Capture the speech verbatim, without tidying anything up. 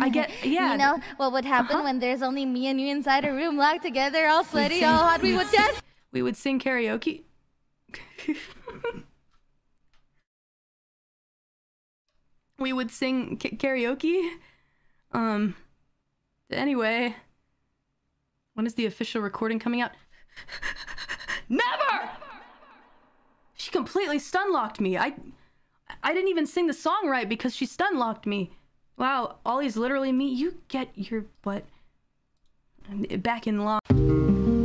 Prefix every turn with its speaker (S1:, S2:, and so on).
S1: I get, yeah.
S2: You know what would happen uh-huh. when there's only me and you inside a room locked together, all sweaty, all hot? We would just...
S1: We would sing karaoke. We would sing karaoke. Um, anyway. When is the official recording coming out? Never! She completely stun-locked me. I I didn't even sing the song right because she stun-locked me. Wow, Ollie's literally me. You get your butt back in line.